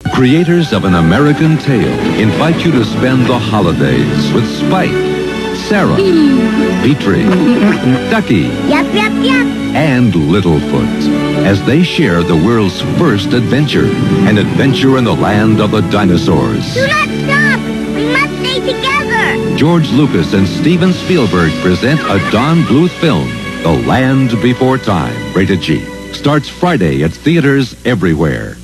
Creators of An American Tale invite you to spend the holidays with Spike, Sarah, Petrie, Ducky, Yup, yup, yup. and Littlefoot as they share the world's first adventure, an adventure in the land of the dinosaurs. Do not stop! We must stay together! George Lucas and Steven Spielberg present a Don Bluth film, The Land Before Time, rated G. Starts Friday at theaters everywhere.